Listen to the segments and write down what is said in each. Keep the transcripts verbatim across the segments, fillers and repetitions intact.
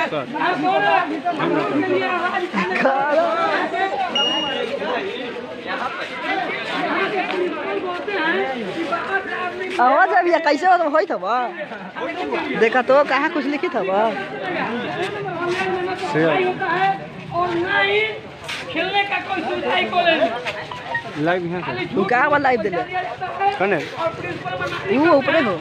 आवाज अभी कैसे हो होई था बा देखा तो कहाँ कुछ लिखी था बा और ना ही खेलने का कोई सुविधा ही कॉलेज लाइव है तू कहाँ वाला लाइव दे ले कने वो ऊपर हो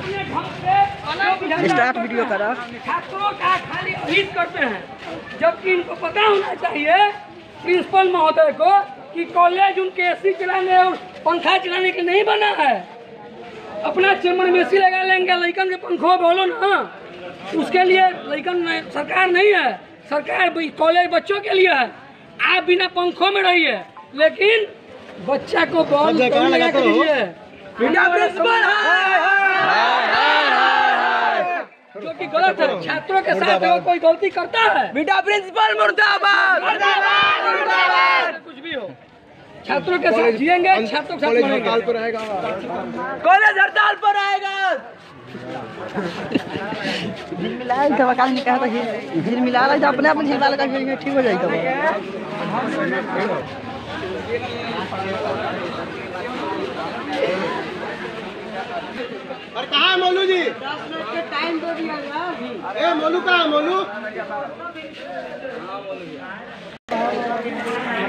स्टार्ट वीडियो करा। छात्रों का खाली अहित करते हैं, जबकि इनको पता होना चाहिए प्रिंसिपल महोदय को कि कॉलेज उनके एसी चलाने और पंखा चलाने के नहीं बना है। अपना चेम्बर में एसी लगा लेंगे, लइकन के पंखों बोलो ना, उसके लिए लइकन सरकार नहीं है, सरकार कॉलेज बच्चों के लिए है। आप बिना पंखों में रहिए, लेकिन बच्चा को बॉल लगा के दीजिए। जो कि गलत है, छात्रों के साथ अगर कोई गलती करता है, बेटा प्रिंसिपल मुर्दाबाद कुछ भी हो, छात्रों के साथ जिएंगे, छात्रों के साथ मरेंगे। हड़ताल पर रहेगा, कॉलेज हड़ताल पर रहेगा। झील मिला दवा काल में कहा था झील मिला रहा था, अपने अपने झील लगा के ठीक हो जाएगा। और कहाँ है मोलू जी? टाइम दे दिया यार। ए मोलू कहाँ है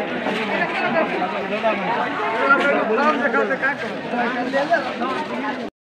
मोलू?